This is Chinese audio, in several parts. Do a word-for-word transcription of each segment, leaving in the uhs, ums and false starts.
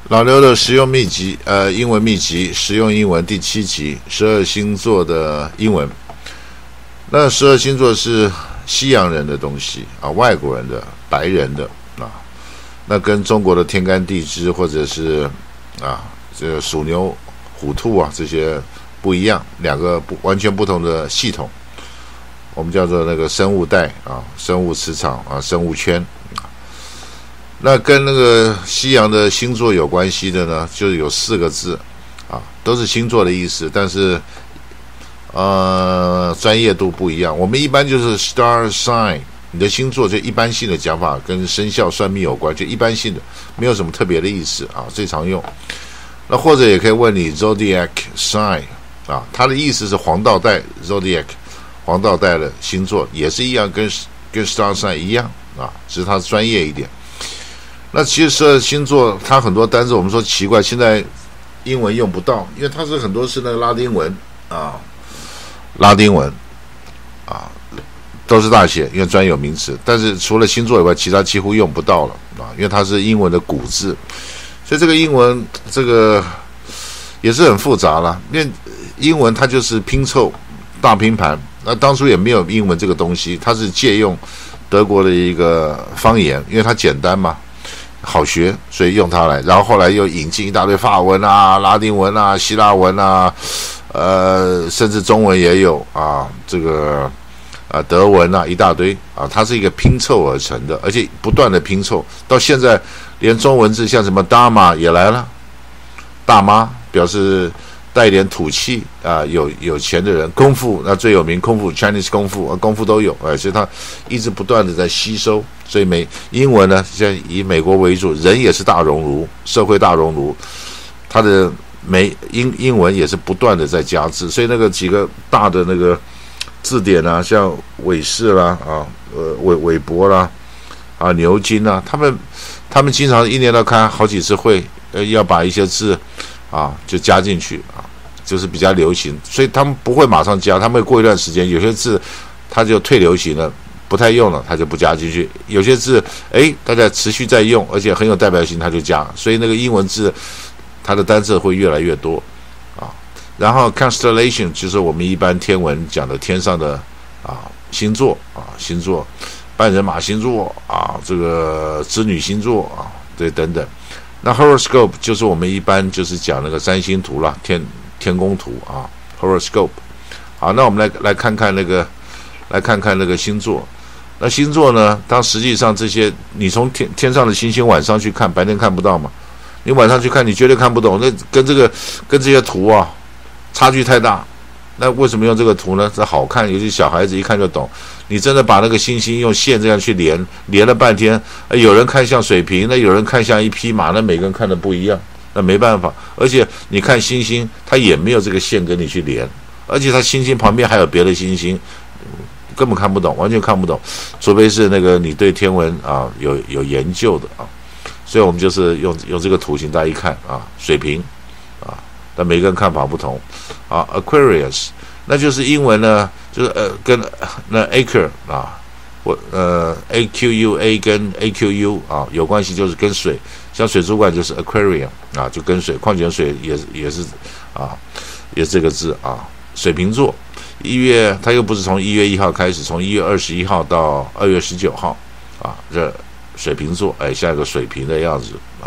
老刘的实用秘籍，呃，英文秘籍，实用英文第七集，十二星座的英文。那十二星座是西洋人的东西啊，外国人的、白人的啊，那跟中国的天干地支或者是啊，这个属牛、虎、兔啊这些不一样，两个不完全不同的系统，我们叫做那个生物带啊、生物磁场啊、生物圈。那跟那个西洋的星座有关系的呢，就是有四个字啊，都是星座的意思，但是呃专业度不一样。我们一般就是 star sign， 你的星座就一般性的讲法，跟生肖算命有关，就一般性的，没有什么特别的意思啊，最常用。那或者也可以问你 zodiac sign 啊，它的意思是黄道带 zodiac 黄道带的星座，也是一样，跟跟 star sign 一样啊，只是它专业一点。那其实十二星座它很多单字我们说奇怪，现在英文用不到，因为它是很多是那个拉丁文啊，拉丁文啊都是大写，因为专有名词。但是除了星座以外，其他几乎用不到了啊，因为它是英文的古字，所以这个英文这个也是很复杂了。因为英文它就是拼凑大拼盘，那当初也没有英文这个东西，它是借用德国的一个方言，因为它简单嘛。好学，所以用它来，然后后来又引进一大堆法文啊、拉丁文啊、希腊文啊，呃，甚至中文也有啊，这个啊德文啊一大堆啊，它是一个拼凑而成的，而且不断的拼凑，到现在连中文字像什么大妈也来了，大妈表示带一点土气啊，有有钱的人，功夫那最有名，功夫 Chinese 功夫啊，功夫都有，哎，所以它一直不断的在吸收。所以美英文呢，现在以美国为主，人也是大熔炉，社会大熔炉，它的美英英文也是不断的在加字，所以那个几个大的那个字典啊，像韦氏啦啊，呃韦韦伯啦啊牛津啊，他们他们经常一年要开好几次会，呃要把一些字啊就加进去啊，就是比较流行，所以他们不会马上加，他们会过一段时间，有些字它就退流行了。不太用了，他就不加进去。有些字，哎，大家持续在用，而且很有代表性，他就加。所以那个英文字，它的单字会越来越多啊。然后 constellation 就是我们一般天文讲的天上的啊星座啊星座，半人马星座啊，这个织女星座啊，对等等。那 horoscope 就是我们一般就是讲那个占星图啦，天天宫图啊 horoscope。好，那我们来来看看那个，来看看那个星座。那星座呢？它实际上这些，你从天天上的星星晚上去看，白天看不到嘛。你晚上去看，你绝对看不懂。那跟这个跟这些图啊，差距太大。那为什么用这个图呢？这好看，尤其小孩子一看就懂。你真的把那个星星用线这样去连，连了半天，有人看像水瓶，那有人看像一匹马，那每个人看的不一样，那没办法。而且你看星星，它也没有这个线跟你去连，而且它星星旁边还有别的星星。根本看不懂，完全看不懂，除非是那个你对天文啊有有研究的啊，所以我们就是用用这个图形，大家一看啊，水瓶啊，但每个人看法不同啊。Aquarius 那就是英文呢，就是呃跟那 acre 啊，我呃 A Q U A 跟 A Q U 啊有关系，就是跟水，像水族馆就是 aquarium 啊，就跟水，矿泉水也也是啊，也是这个字啊。水瓶座。一月，它又不是从一月一号开始，从一月二十一号到二月十九号，啊，这水瓶座，哎，像一个水瓶的样子啊，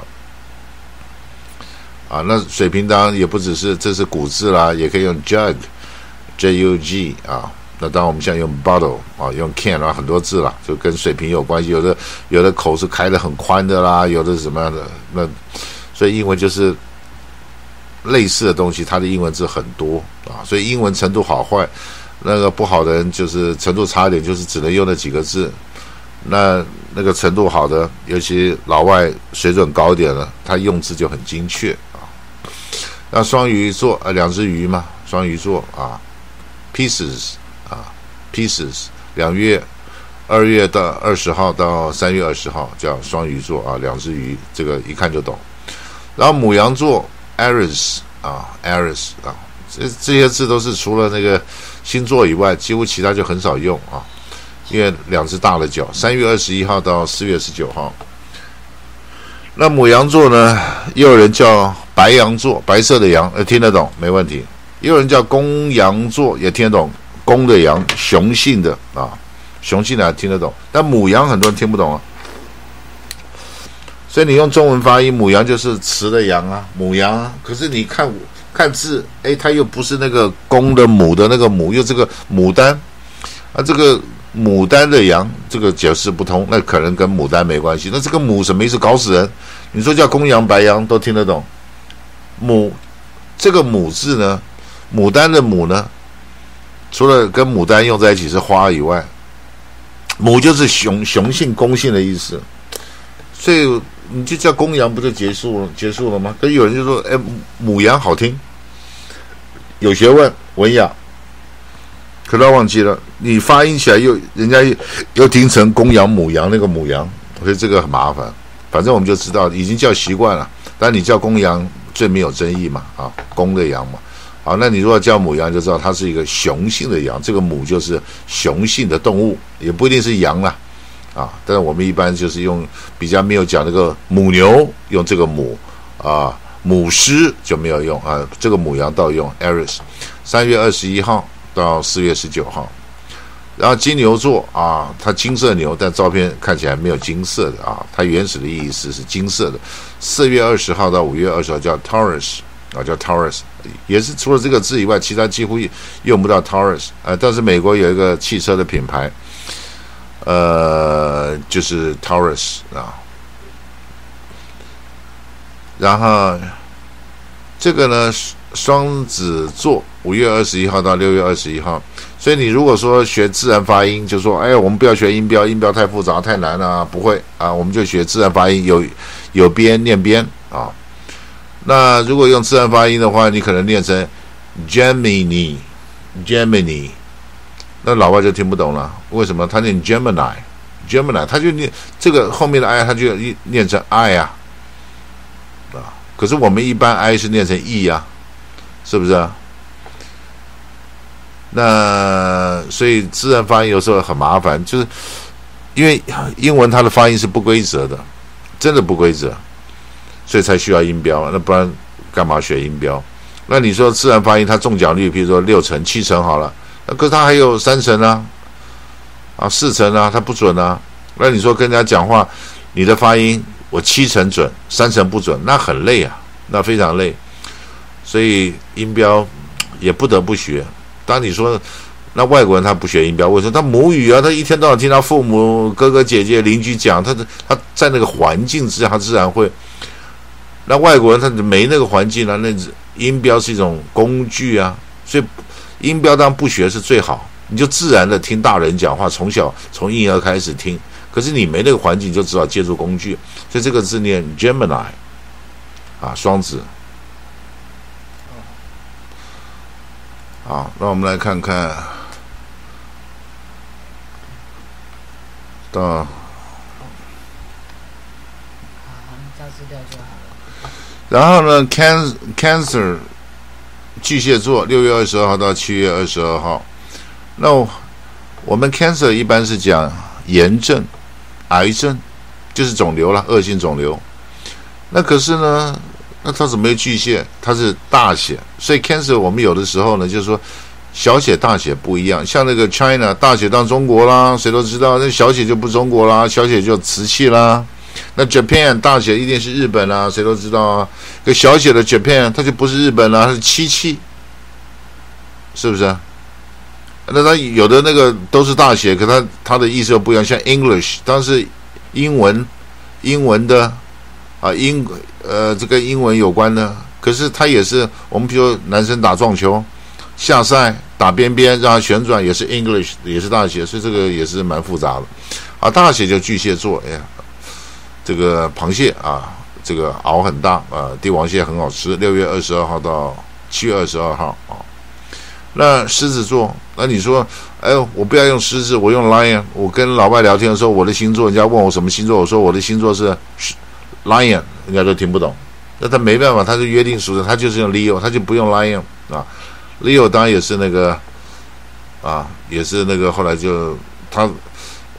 啊，那水瓶当然也不只是，这是古字啦，也可以用 jug，J U G 啊，那当然我们现在用 bottle 啊，用 can 啊，很多字啦，就跟水瓶有关系，有的有的口是开得很宽的啦，有的是什么样的，那所以英文就是类似的东西，它的英文字很多啊，所以英文程度好坏，那个不好的人就是程度差一点，就是只能用那几个字。那那个程度好的，尤其老外水准高一点了，他用字就很精确啊。那双鱼座呃两只鱼嘛，双鱼座啊 ，pieces 啊 ，pieces 两月二月到二十号到三月二十号叫双鱼座啊，两只鱼，这个一看就懂。然后牡羊座。Aries 啊 ，Aries 啊，这这些字都是除了那个星座以外，几乎其他就很少用啊，因为两只大的角。三月二十一号到四月十九号。那牡羊座呢， 也有人叫白羊座，白色的羊，呃，听得懂，没问题。也有人叫公羊座，也听得懂，公的羊，雄性的啊，雄性的还听得懂，但母羊很多人听不懂啊。所以你用中文发音，母羊就是雌的羊啊，母羊啊。可是你看看字，哎，它又不是那个公的母的那个母，又这个牡丹啊，这个牡丹的羊，这个解释不通，那可能跟牡丹没关系。那这个母什么意思？搞死人！你说叫公羊、白羊都听得懂，母这个母字呢，牡丹的母呢，除了跟牡丹用在一起是花以外，母就是雄雄性、公性的意思，所以你就叫公羊不就结束了结束了吗？可是有人就说，哎，母羊好听，有学问，文雅。可他忘记了，你发音起来又人家又听成公羊、母羊那个母羊，所以这个很麻烦。反正我们就知道，已经叫习惯了。但你叫公羊最没有争议嘛，啊，公的羊嘛。好，那你如果叫母羊，就知道它是一个雄性的羊，这个母就是雄性的动物，也不一定是羊啦。啊，但是我们一般就是用比较没有讲那个母牛，用这个母啊，母狮就没有用啊，这个母羊倒用 Aries， 三月二十一号到四月十九号，然后金牛座啊，它金色牛，但照片看起来没有金色的啊，它原始的意思是金色的。四月二十号到五月二十号叫 Taurus 啊，叫 Taurus， 也是除了这个字以外，其他几乎用不到 Taurus 啊。但是美国有一个汽车的品牌。呃，就是 Taurus 啊，然后这个呢，双子座五月二十一号到六月二十一号，所以你如果说学自然发音，就说哎呀，我们不要学音标，音标太复杂太难了、啊，不会啊，我们就学自然发音，有有边念边啊。那如果用自然发音的话，你可能念成 Gemini Gemini。那老外就听不懂了，为什么？他念 Gemini，Gemini， 他就念这个后面的 I， 他就念成 I 啊，啊，可是我们一般 I 是念成 E 啊，是不是啊？那所以自然发音有时候很麻烦，就是因为英文它的发音是不规则的，真的不规则，所以才需要音标，那不然干嘛学音标？那你说自然发音它中奖率，比如说六成、七成好了。可是他还有三成啊，啊四成啊，他不准啊。那你说跟人家讲话，你的发音我七成准，三成不准，那很累啊，那非常累。所以音标也不得不学。当你说那外国人他不学音标，为什么？他母语啊，他一天到晚听他父母、哥哥姐姐、邻居讲，他他在那个环境之下，他自然会。那外国人他没那个环境啊，那音标是一种工具啊，所以。音标当然不学是最好，你就自然的听大人讲话，从小从婴儿开始听。可是你没那个环境，就只好借助工具。所以这个字念 Gemini， 啊，双子。好，那我们来看看到，然后呢 ，Can Cancer。巨蟹座六月二十二号到七月二十二号，那我们 cancer 一般是讲炎症、癌症，就是肿瘤了，恶性肿瘤。那可是呢，那它怎么有巨蟹？它是大写，所以 cancer 我们有的时候呢，就是说小写大写不一样。像那个 China 大写当中国啦，谁都知道，那小写就不中国啦，小写就瓷器啦。那 Japan 大写一定是日本啊，谁都知道啊。可小写的 Japan 它就不是日本啦、啊，它是七七，是不是啊？那它有的那个都是大写，可它它的意思又不一样。像 English 当然是英文，英文的啊英呃这个英文有关的，可是它也是我们比如男生打撞球下赛打边边让它旋转也是 English 也是大写，所以这个也是蛮复杂的。啊，大写就巨蟹座，哎呀。这个螃蟹啊，这个螯很大啊，帝王蟹很好吃。六月二十二号到七月二十二号啊。那狮子座，那你说，哎呦，我不要用狮子，我用 lion。我跟老外聊天的时候，我的星座，人家问我什么星座，我说我的星座是 lion， 人家都听不懂。那他没办法，他是约定俗成，他就是用 Leo， 他就不用 lion 啊。Leo 当然也是那个啊，也是那个后来就他。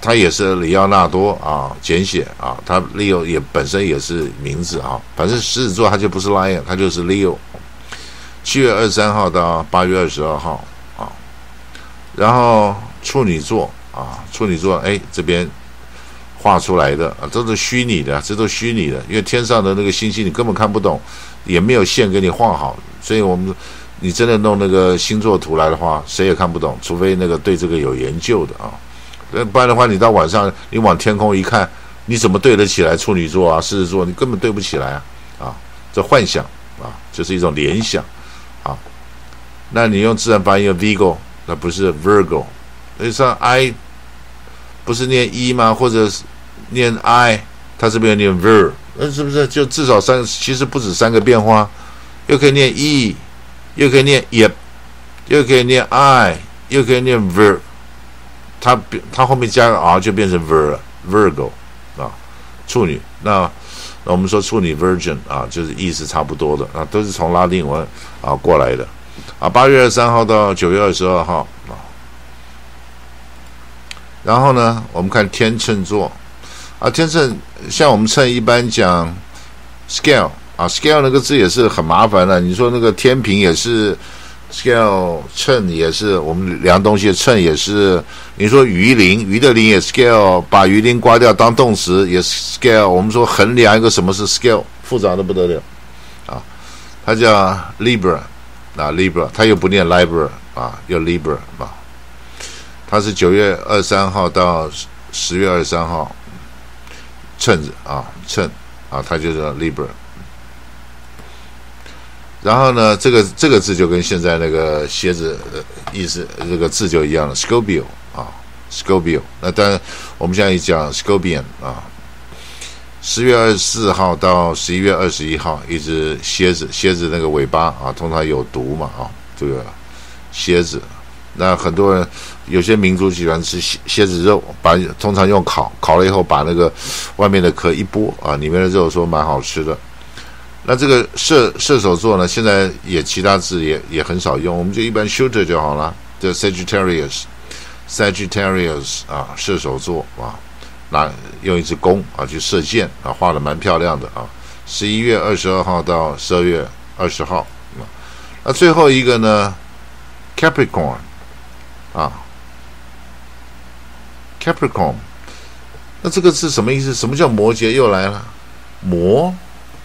他也是里奥纳多啊，简写啊，他 Leo 也本身也是名字啊，反正狮子座他就不是 Lion， 他就是 Leo。七月二十三号到八月二十二号啊，然后处女座啊，处女座哎这边画出来的啊，都是虚拟的，这都虚拟的，因为天上的那个星星你根本看不懂，也没有线给你画好，所以我们你真的弄那个星座图来的话，谁也看不懂，除非那个对这个有研究的啊。不然的话，你到晚上你往天空一看，你怎么对得起来处女座啊、狮子座？你根本对不起来啊！啊，这幻想啊，就是一种联想啊。那你用自然发音的 Vigo， 那不是 Virgo， 那像 I 不是念 E 吗？或者念 I， 它这边念 Ver， 那是不是就至少三？其实不止三个变化，又可以念 E， 又可以念 Yep， 又可以念 I， 又可以念 Ver。它它后面加个 R 就变成 Vir Virgo 啊，处女。那那我们说处女 Virgin 啊，就是意思差不多的啊，都是从拉丁文啊过来的啊。八月二十三号到九月二十二号啊。然后呢，我们看天秤座啊，天秤像我们秤一般讲 scale 啊 ，scale 那个字也是很麻烦的。你说那个天平也是。scale 秤也是我们量东西的秤也是，你说鱼鳞，鱼的鳞也 scale， 把鱼鳞刮掉当动词也 scale。我们说衡量一个什么是 scale， 复杂的不得了啊，它叫 libra 啊 libra， 它又不念 libra 啊，又 libra 啊，它是九月二十三号到十月二十三号，秤子啊秤啊，它就叫 libra。然后呢，这个这个字就跟现在那个蝎子的意思，这个字就一样了 ，Scorpio 啊 ，Scorpio。那当然，我们现在一讲 Scorpion 啊，十月二十四号到十一月二十一号，一只蝎子，蝎子那个尾巴啊，通常有毒嘛啊，这个蝎子。那很多人有些民族喜欢吃蝎子肉，把通常用烤，烤了以后把那个外面的壳一剥啊，里面的肉说蛮好吃的。那这个射射手座呢，现在也其他字也也很少用，我们就一般 shooter 就好了，就 Sagittarius Sagittarius 啊，射手座啊，拿用一支弓啊去射箭啊，画的蛮漂亮的啊。十一月二十二号到十二月二十号啊，那最后一个呢 Capricorn 啊 Capricorn， 那这个字什么意思？什么叫摩羯又来了？摩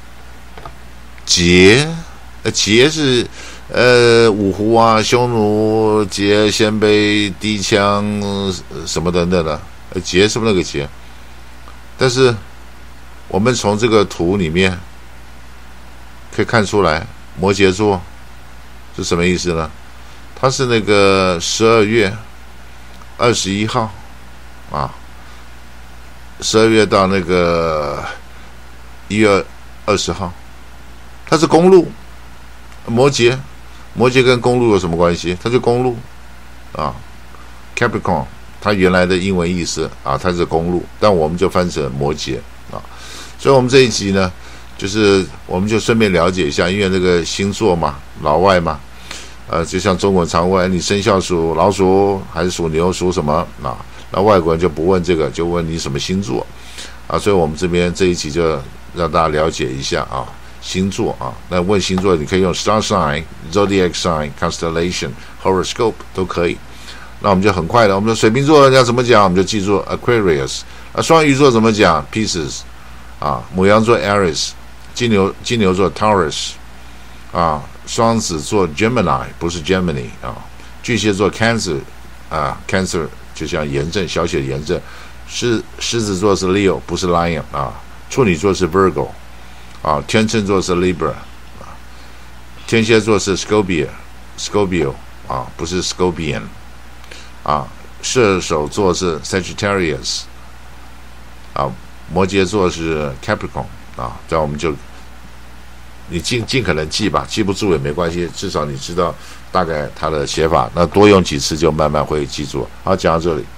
羯，呃，羯是呃五胡啊、匈奴、羯、鲜卑、低羌什么等等的，呃，羯是不是那个羯？但是我们从这个图里面可以看出来，摩羯座是什么意思呢？它是那个十二月二十一号啊，十二月到那个一月二十号。它是公路，摩羯，摩羯跟公路有什么关系？它是公路啊 ，Capricorn， 它原来的英文意思啊，它是公路，但我们就翻成摩羯啊。所以我们这一集呢，就是我们就顺便了解一下，因为那个星座嘛，老外嘛，呃，就像中国人常问你生肖属老鼠还是属牛属什么啊？那外国人就不问这个，就问你什么星座啊。所以我们这边这一集就让大家了解一下啊。星座啊，那问星座你可以用 star sign、zodiac sign、constellation、horoscope 都可以。那我们就很快的，我们说水瓶座人家怎么讲，我们就记住 Aquarius。啊，双鱼座怎么讲 Pisces 啊，牡羊座 Aries， 金牛金牛座 Taurus 啊，双子座 Gemini 不是 Gemini 啊，巨蟹座 Cancer 啊 Cancer 就像炎症小写炎症，狮狮子座是 Leo 不是 Lion 啊，处女座是 Virgo。啊，天秤座是 Libra， 啊，天蝎座是 Scorpio， Scorpio 啊，不是 Scorpion， 啊，射手座是 Sagittarius， 啊，摩羯座是 Capricorn， 啊，这样我们就你尽尽可能记吧，记不住也没关系，至少你知道大概它的写法，那多用几次就慢慢会记住。好，讲到这里。